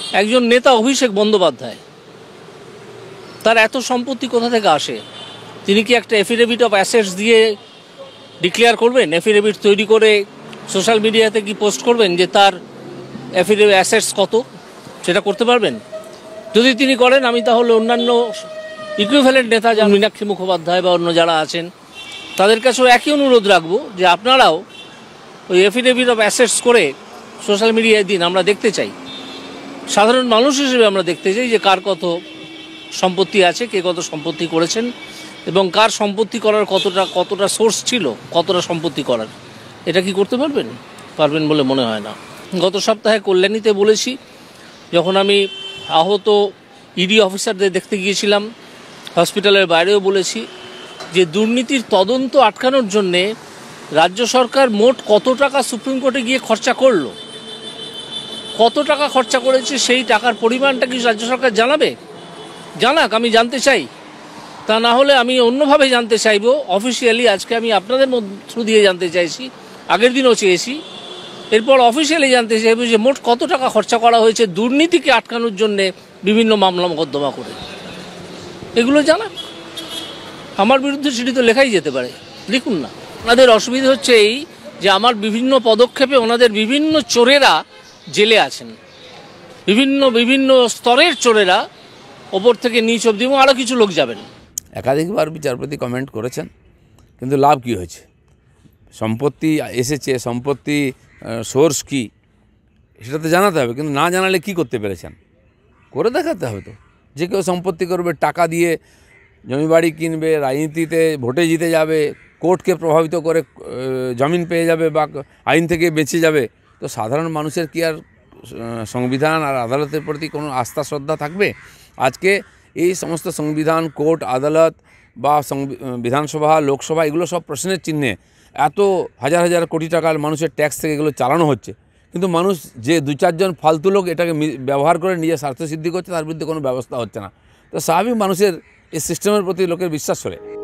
একজন নেতা অভিষেক বন্দ্যোপাধ্যায়, তার এত সম্পত্তি কোথা থেকে আসে? তিনি কি একটা এফিডেভিট অফ অ্যাসেটস দিয়ে ডিক্লেয়ার করবেন? এফিডেভিট তৈরি করে সোশ্যাল মিডিয়াতে কি পোস্ট করবেন যে তার এফিডেভিট অ্যাসেটস কত? সেটা করতে পারবেন? যদি তিনি করেন, আমি তাহলে অন্যান্য ইকুইভ্যালেন্ট নেতা যেমন মীনাক্ষী মুখোপাধ্যায় বা অন্য যারা আছেন তাদের কাছেও একই অনুরোধ রাখবো যে আপনারাও ওই এফিডেভিট অফ অ্যাসেটস করে সোশ্যাল মিডিয়ায় দিন। আমরা দেখতে চাই, সাধারণ মানুষ হিসেবে আমরা দেখতে চাই যে কার কত সম্পত্তি আছে, কে কত সম্পত্তি করেছেন এবং কার সম্পত্তি করার কতটা সোর্স ছিল, কতটা সম্পত্তি করার। এটা কি করতে পারবেন বলে মনে হয় না। গত সপ্তাহে কল্যাণীতে বলেছি, যখন আমি আহত ইডি অফিসারদের দেখতে গিয়েছিলাম, হসপিটালের বাইরেও বলেছি যে দুর্নীতির তদন্ত আটকানোর জন্যে রাজ্য সরকার মোট কত টাকা সুপ্রিম কোর্টে গিয়ে খরচা করলো, কত টাকা খরচা করেছে, সেই টাকার পরিমাণটা কি রাজ্য সরকার জানাবে? জানাক, আমি জানতে চাই। তা না হলে আমি অন্যভাবে জানতে চাইবো, অফিসিয়ালি। আজকে আমি আপনাদের থ্রু দিয়ে জানতে চাইছি, আগের দিনও চেয়েছি, এরপর অফিসিয়ালি জানতে চাইবো যে মোট কত টাকা খরচা করা হয়েছে দুর্নীতিকে আটকানোর জন্যে বিভিন্ন মামলা মোকদ্দমা করে। এগুলো জানাক। আমার বিরুদ্ধে সেটি তো লেখাই যেতে পারে, লিখুন না। ওনাদের অসুবিধা হচ্ছে এই যে আমার বিভিন্ন পদক্ষেপে ওনাদের বিভিন্ন চোরেরা জেলে আছেন, বিভিন্ন স্তরের চোরেরা, ওপর থেকে নিচ অবধি, এবং আরও কিছু লোক যাবেন। একাধিকবার বিচারপতি কমেন্ট করেছেন, কিন্তু লাভ কি হয়েছে? সম্পত্তি এসেছে, সম্পত্তি সোর্স কি সেটা তো জানাতে হবে, কিন্তু না জানালে কি করতে পেরেছেন করে দেখাতে হবে। তো যে কেউ সম্পত্তি করবে, টাকা দিয়ে জমি বাড়ি কিনবে, রাজনীতিতে ভোটে জিতে যাবে, কোর্টকে প্রভাবিত করে জমিন পেয়ে যাবে বা আইন থেকে বেঁচে যাবে, তো সাধারণ মানুষের কি আর সংবিধান আর আদালতের প্রতি কোনো আস্থা শ্রদ্ধা থাকবে? আজকে এই সমস্ত সংবিধান, কোর্ট, আদালত বা বিধানসভা, লোকসভা, এগুলো সব প্রশ্নের চিহ্নে। এত হাজার হাজার কোটি টাকার মানুষের ট্যাক্স থেকে এগুলো চালানো হচ্ছে, কিন্তু মানুষ যে দু চারজন ফালতু লোক এটাকে ব্যবহার করে নিজের স্বার্থসিদ্ধি করছে, তার বিরুদ্ধে কোনো ব্যবস্থা হচ্ছে না। তো স্বাভাবিক মানুষের এই সিস্টেমের প্রতি লোকের বিশ্বাস চলে।